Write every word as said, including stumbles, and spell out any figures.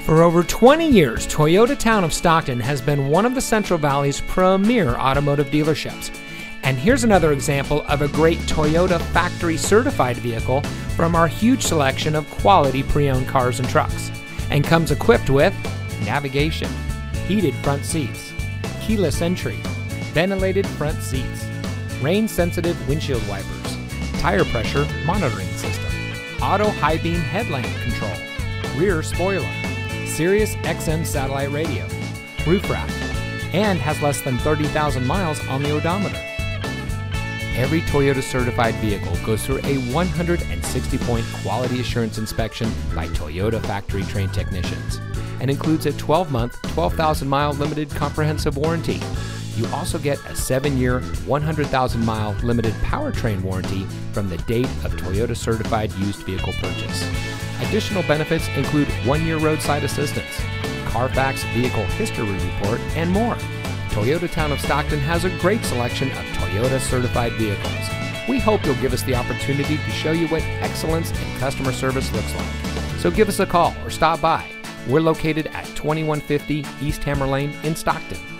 For over twenty years, Toyota Town of Stockton has been one of the Central Valley's premier automotive dealerships. And here's another example of a great Toyota factory certified vehicle from our huge selection of quality pre-owned cars and trucks. And comes equipped with navigation, heated front seats, keyless entry, ventilated front seats, rain-sensitive windshield wipers, tire pressure monitoring system, auto high beam headlamp control, rear spoiler, Sirius X M satellite radio, roof rack, and has less than thirty thousand miles on the odometer. Every Toyota certified vehicle goes through a one hundred sixty point quality assurance inspection by Toyota factory trained technicians and includes a twelve month, twelve thousand mile limited comprehensive warranty. You also get a seven year, one hundred thousand mile limited powertrain warranty from the date of Toyota certified used vehicle purchase. Additional benefits include one year roadside assistance, Carfax vehicle history report, and more. Toyota Town of Stockton has a great selection of Toyota certified vehicles. We hope you'll give us the opportunity to show you what excellence in customer service looks like. So give us a call or stop by. We're located at twenty-one fifty East Hammer Lane in Stockton.